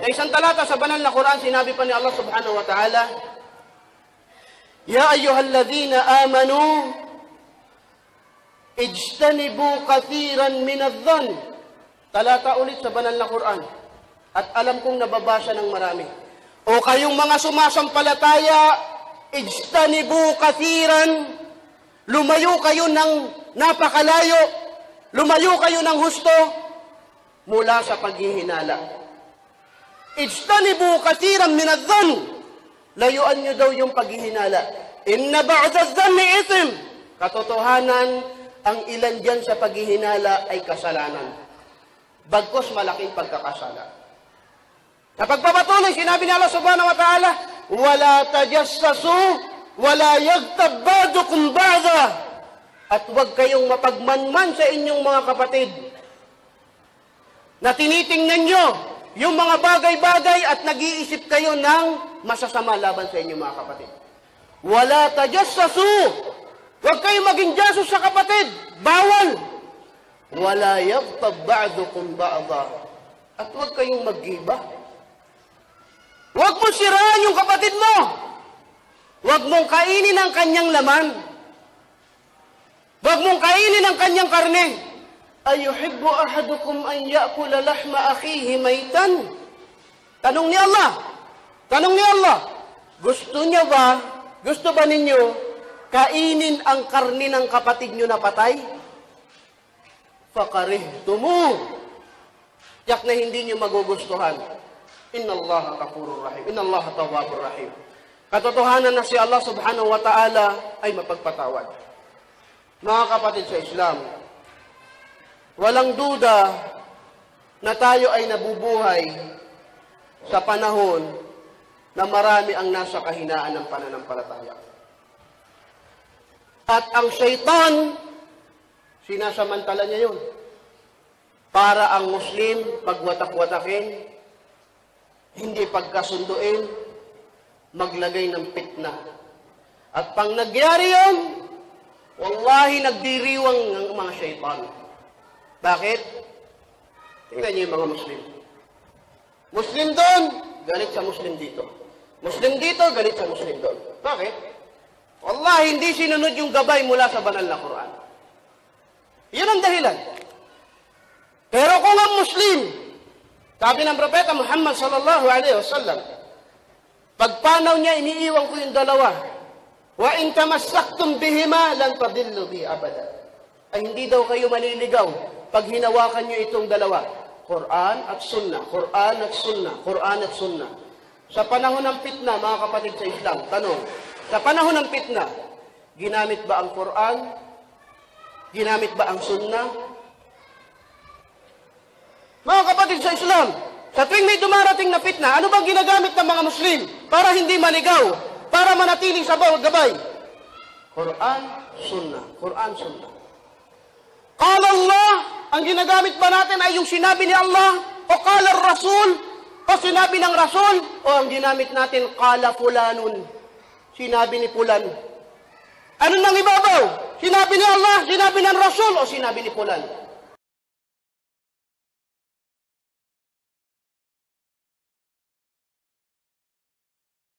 Sa isang talata sa banal na Quran, sinabi pa ni Allah subhanahu wa ta'ala, Ya ayyuhalladhina amanu, ijtanibu kathiran minadh-dhann. Talata ulit sa banal na Quran. At alam kong nababasa ng marami. O kayong mga sumasampalataya, ijtanibu kathiran, lumayo kayo ng napakalayo, lumayo kayo ng husto mula sa paghihinala. Ijtanibu kathiran minadh-dhann, layuan nyo daw yung paghihinala. Inna ba'da adh-dhanni ithm, katotohanan, ang ilan dyan sa paghihinala ay kasalanan. Bagkos malaking pagkakasala. Sa pagpapatuloy, sinabi ni Allah subhanahu wa ta'ala, wala tajassasu, wala yaghtab ba'dukum ba'da, at huwag kayong mapagmanman sa inyong mga kapatid na tinitingnan nyo yung mga bagay-bagay at nag-iisip kayo ng masasama laban sa inyong mga kapatid. Wala tajassasu, huwag kayong maging jasus sa kapatid, bawal. Wala yaghtab ba'dukum ba'da, at huwag kayong maggiba. Huwag mo siraan yung kapatid mo. Huwag mong kainin ang kanyang laman. Huwag mong kainin ang kanyang karne. Ayuhibbu ahadukum an ya'kula lahma akhihi maytan? Tanong ni Allah. Tanong ni Allah. Gusto ba ninyo kainin ang karne ng kapatid nyo na patay? Fakarihtumu. Yak na hindi nyo magugustuhan. Inna Allah ghafurur rahim. Inna Allah tawwabur rahim. Katotohanan na si Allah subhanahu wa ta'ala ay mapagpatawad. Mga kapatid sa Islam, walang duda na tayo ay nabubuhay sa panahon na marami ang nasa kahinaan ng pananampalataya. At ang syaitan, sinasamantala niya yun. Para ang Muslim pagwatak-watakin, hindi pagkasunduin, maglagay ng fitna. At pang nagyari yun, wallahi nagdiriwang ng mga syaitan. Bakit? Tingnan niyo yung mga Muslim. Muslim doon, galit sa Muslim dito. Muslim dito, galit sa Muslim doon. Bakit? Wallahi hindi sinunod yung gabay mula sa banal na Quran. Yun ang dahilan. Pero kung ang Muslim, sabi ng Propeta Muhammad sallallahu alaihi wasallam, pagpanaw niya, iniiwan ko yung dalawa. Wa in tamassaktum bihima lan tadillu bi abada. Ay hindi daw kayo maliligaw pag hinawakan niyo itong dalawa. Quran at Sunnah, Quran at Sunnah, Quran at Sunnah. Sa panahon ng fitna, mga kapatid sa Islam, tanong, sa panahon ng fitna, ginamit ba ang Quran? Ginamit ba ang Sunnah? Mga kapatid sa Islam, sa tuwing may dumarating na fitna, ano bang ginagamit ng mga Muslim para hindi maligaw, para manatiling sa bawat gabay? Quran, Sunnah. Quran, Sunnah. Qala Allah, ang ginagamit ba natin ay yung sinabi ni Allah? O qala Rasul? O sinabi ng Rasul? O ang ginamit natin, qala fulanun? Sinabi ni Fulan. Ano nang ibabaw? Sinabi ni Allah, sinabi ng Rasul, o sinabi ni Fulan?